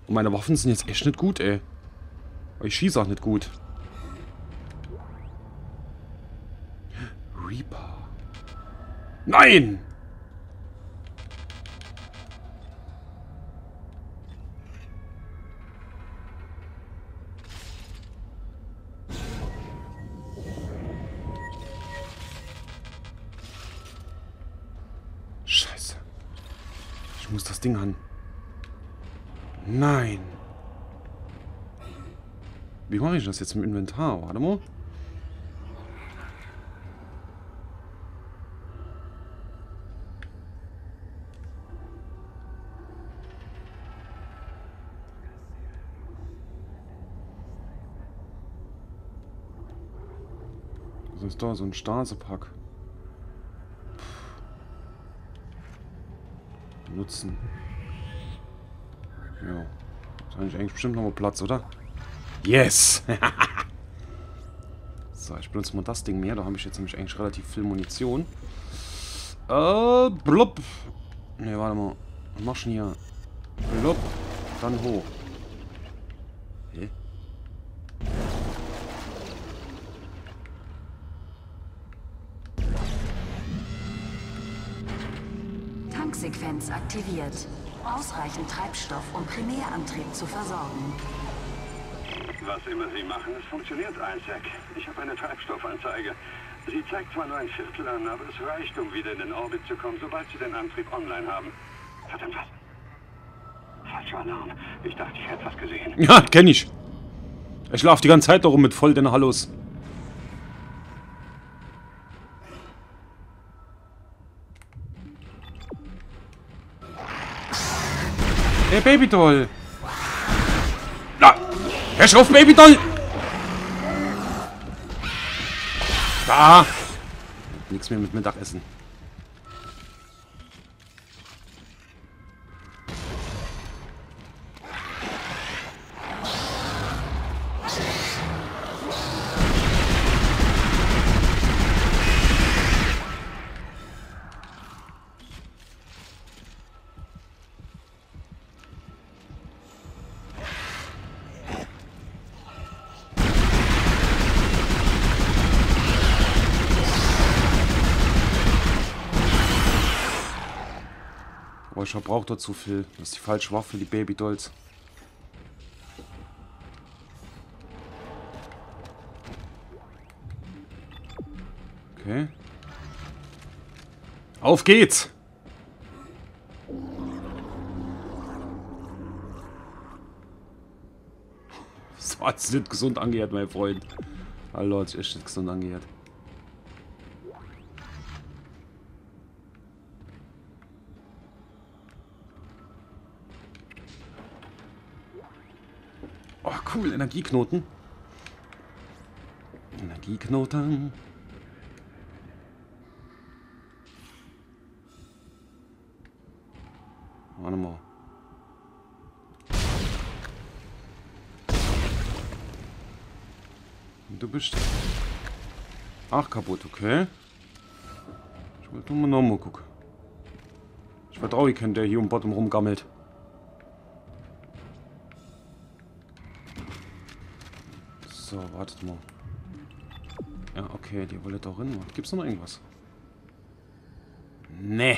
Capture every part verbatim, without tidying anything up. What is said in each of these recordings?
Und meine Waffen sind jetzt echt nicht gut, ey. Ich schieße auch nicht gut. Reaper. Nein! Scheiße. Ich muss das Ding an. Nein. Wie mache ich das jetzt im Inventar? Warte mal. Was ist da? So ein Stasepack. Nutzen. Ja. Ist eigentlich, eigentlich bestimmt noch mal Platz, oder? Yes! So, ich benutze mal das Ding mehr. Da habe ich jetzt nämlich eigentlich relativ viel Munition. Äh, blub. Ne, warte mal. Was machst du denn hier? Blub. Dann hoch. Hä? Tanksequenz aktiviert. Ausreichend Treibstoff, um Primärantrieb zu versorgen. Was immer Sie machen, es funktioniert, Isaac. Ich habe eine Treibstoffanzeige. Sie zeigt zwar nur ein Viertel an, aber es reicht, um wieder in den Orbit zu kommen, sobald Sie den Antrieb online haben. Verdammt was? Falscher Alarm. Ich dachte, ich hätte was gesehen. Ja, kenn ich. Ich laufe die ganze Zeit darum mit voll den Hallos. Hey, Babydoll! Na! Hör auf, Babydoll! Da! Nichts mehr mit Mittagessen. Aber ich verbrauche da zu viel. Das ist die falsche Waffe, die Babydolls. Okay. Auf geht's! Das war jetzt nicht gesund angehört, mein Freund. Hallo, hat sich echt nicht gesund angehört. Oh, cool, Energieknoten. Energieknoten. Warte mal. Du bist... Ach, kaputt, okay. Ich wollte nur mal nochmal gucken. Ich werde auch kennen, der hier im Bottom rumgammelt. So, wartet mal. Ja, okay, die wollte doch rein. Gibt's noch irgendwas? Nee.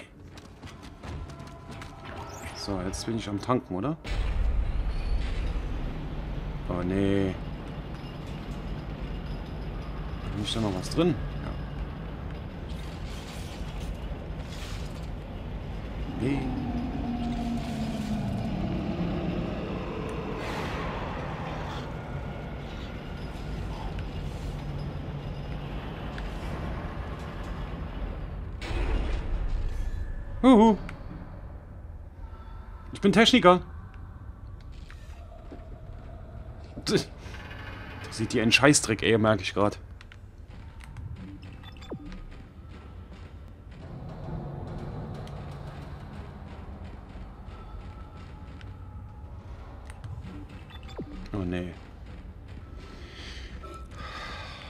So, jetzt bin ich am Tanken, oder? Oh, nee. Ist da noch was drin? Ja. Nee. Huhu. Ich bin Techniker. Das sieht hier ein Scheißdreck, ey, merke ich gerade. Oh nee.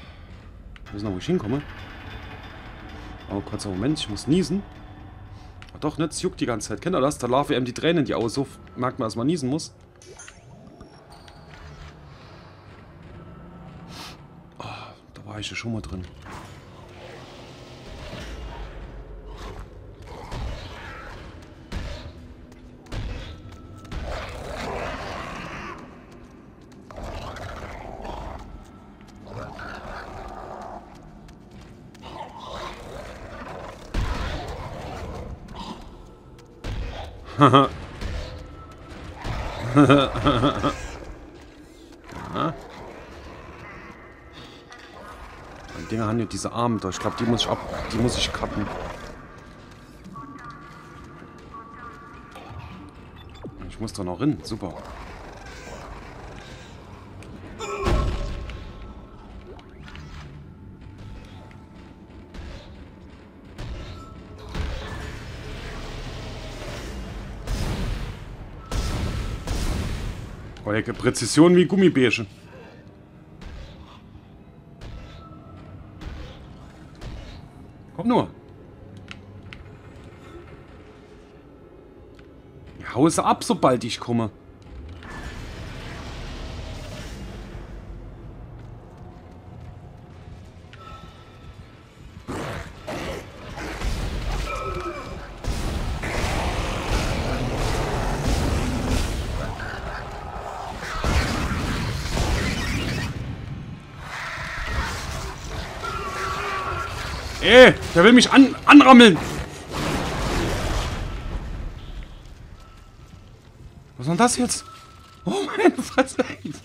Ich weiß noch, wo ich hinkomme. Oh, kurzer Moment, ich muss niesen. Doch, nicht, es juckt die ganze Zeit. Kennt ihr das? Da laufen einem die Tränen in die Augen. So merkt man, dass man niesen muss. Oh, da war ich ja schon mal drin. Haha. Ja. Die Dinger haben ja diese Arme da. Ich glaube, die muss ich ab. Die muss ich cutten. Ich muss da noch hin. Super. Oh, Präzision wie Gummibärchen. Komm nur. Ich hau es ab, sobald ich komme. Ey, der will mich an anrammeln. Was war das jetzt? Oh meine Fresse.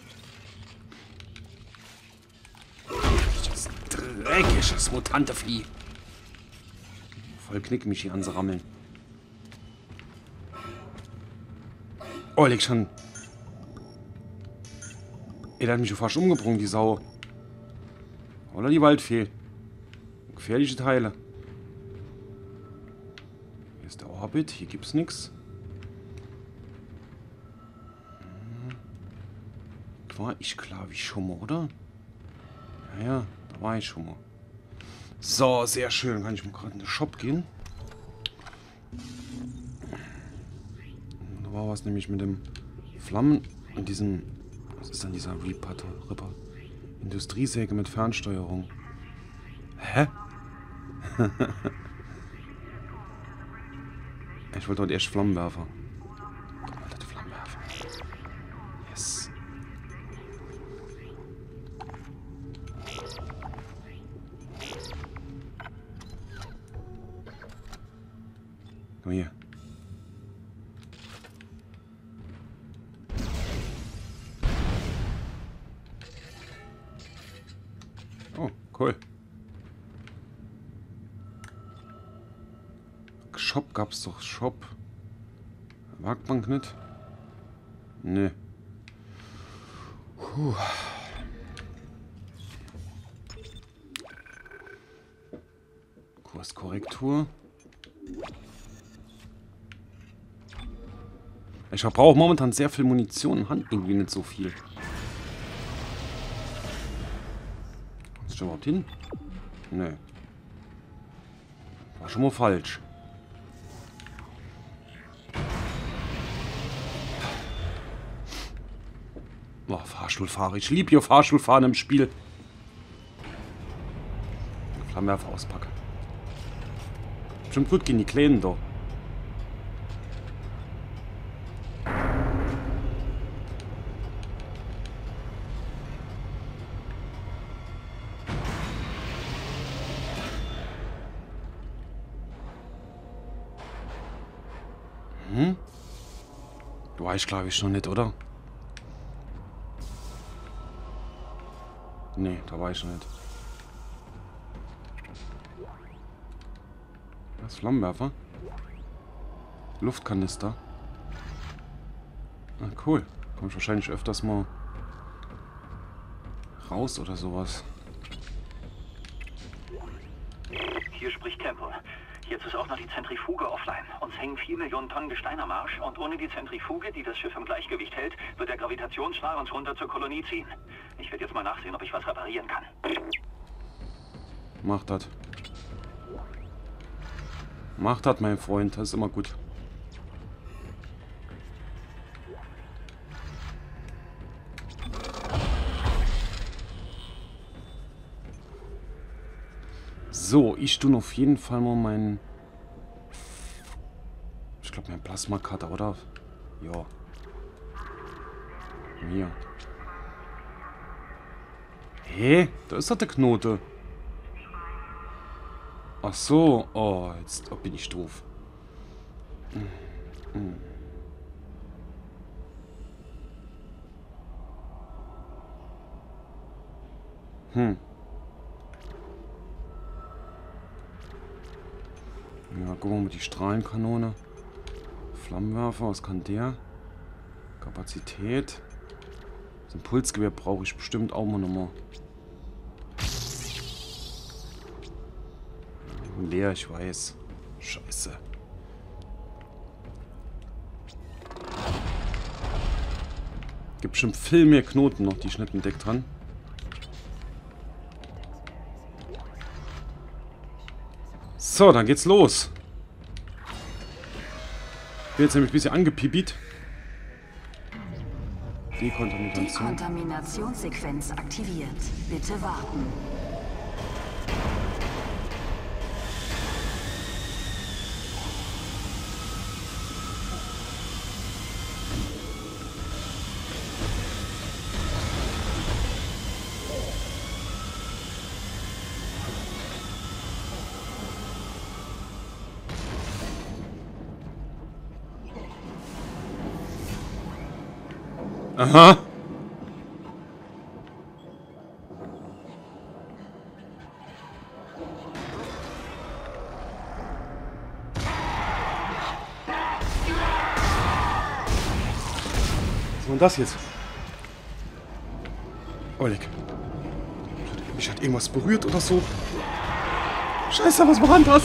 Das dreckiges Mutantevieh. Voll knick mich hier anzurammeln. Oh, leg schon. Ey, der hat mich schon fast umgebrungen, die Sau. Oder die Waldfee. Gefährliche Teile. Hier ist der Orbit. Hier gibt's nichts. War ich klar wie schon mal, oder? Ja, ja, da war ich schon mal. So, sehr schön. Kann ich mal gerade in den Shop gehen. Da war was nämlich mit dem Flammen und diesem. Was ist dann dieser Reaper? Ripper? Industriesäge mit Fernsteuerung. Hä? Ich wollte heute erst Flammenwerfer. Alter, Flammenwerfer. Yes. Komm hier. Oh, cool. Shop gab's doch. Shop. Werkbank nicht? Nee. Puh. Kurskorrektur. Ich verbrauche momentan sehr viel Munition. Hand irgendwie nicht so viel. Ist schon überhaupt hin? Nee. War schon mal falsch. Oh, Fahrstuhlfahrer. Ich liebe hier Fahrstuhlfahren im Spiel. Flammenwerfer auspacken. Bestimmt gut gegen die Kleinen da. Hm? Du weißt, glaube ich, schon nicht, oder? Nee, da war ich schon nicht. Was? Flammenwerfer? Luftkanister? Ah, cool. Komme ich wahrscheinlich öfters mal raus oder sowas. Hier spricht Tempo. Jetzt ist auch noch die Zentrifuge offline. Uns hängen vier Millionen Tonnen Gestein am Arsch und ohne die Zentrifuge, die das Schiff im Gleichgewicht hält, wird der Gravitationsstrahl uns runter zur Kolonie ziehen. Ich werde jetzt mal nachsehen, ob ich was reparieren kann. Mach das. Macht hat mein Freund, das ist immer gut. So, ich tue auf jeden Fall mal meinen... Ich glaube, mein Plasma-Cutter, oder? Ja. Hier. Hä? Da ist doch der Knote. Ach so. Oh, jetzt oh, bin ich doof. Hm. Hm. Ja, gucken wir mal die Strahlenkanone. Flammenwerfer, was kann der? Kapazität. Das Impulsgewehr brauche ich bestimmt auch mal nochmal. Leer, ich weiß. Scheiße. Gibt schon viel mehr Knoten noch, die ich nicht entdeckt habe. So, dann geht's los. Ich bin jetzt nämlich ein bisschen angepipit. Dekontamination. Dekontaminationssequenz aktiviert. Bitte warten. Aha. Was war denn das jetzt? Oleg. Mich hat irgendwas berührt oder so. Scheiße, was war denn das?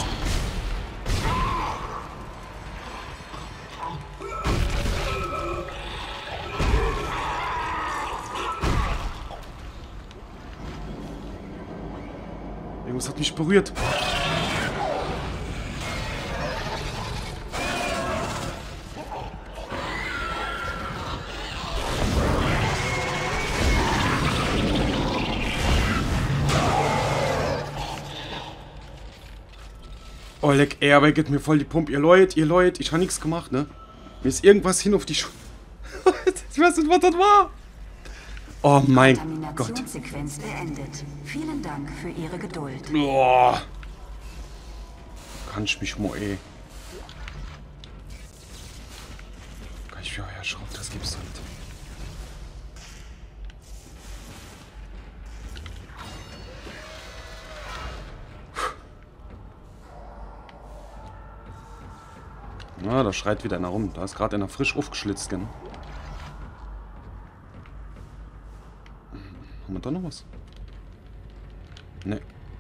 Irgendwas hat mich berührt. Oleg, ey, aber geht mir voll die Pumpe. Ihr Leute, ihr Leute, ich habe nichts gemacht, ne? Mir ist irgendwas hin auf die Schuhe. Ich weiß nicht, was das war. Oh mein Gott. Kontaminationssequenz beendet. Vielen Dank für Ihre Geduld. Oh. Kann ich mich mal, ey. Kann ich mir euer Schraub, das gibt's doch nicht. Na, da schreit wieder einer rum. Da ist gerade einer frisch aufgeschlitzt, gell? Haben wir da noch was? Ne.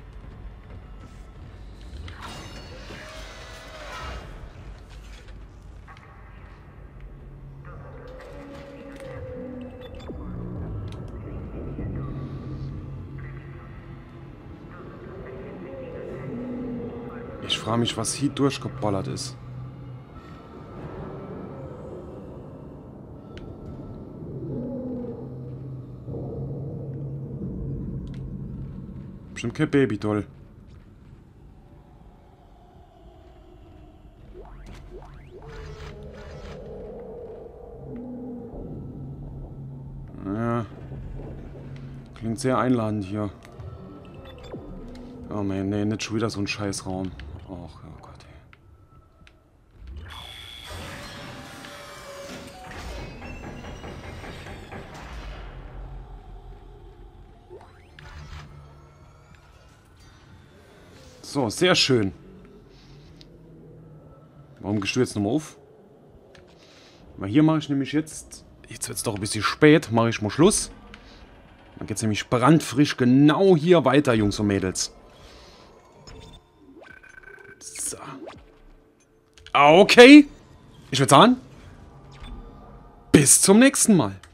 Ich frage mich, was hier durchgeballert ist. Bestimmt kein Babydoll. Ja. Klingt sehr einladend hier. Oh man, nee, nicht schon wieder so ein Scheißraum. Och, oh Gott, ey. So, sehr schön. Warum gehst du jetzt nochmal auf? Weil hier mache ich nämlich jetzt... Jetzt wird es doch ein bisschen spät, mache ich mal Schluss. Dann geht es nämlich brandfrisch genau hier weiter, Jungs und Mädels. So. Okay. Ich würde sagen, bis zum nächsten Mal.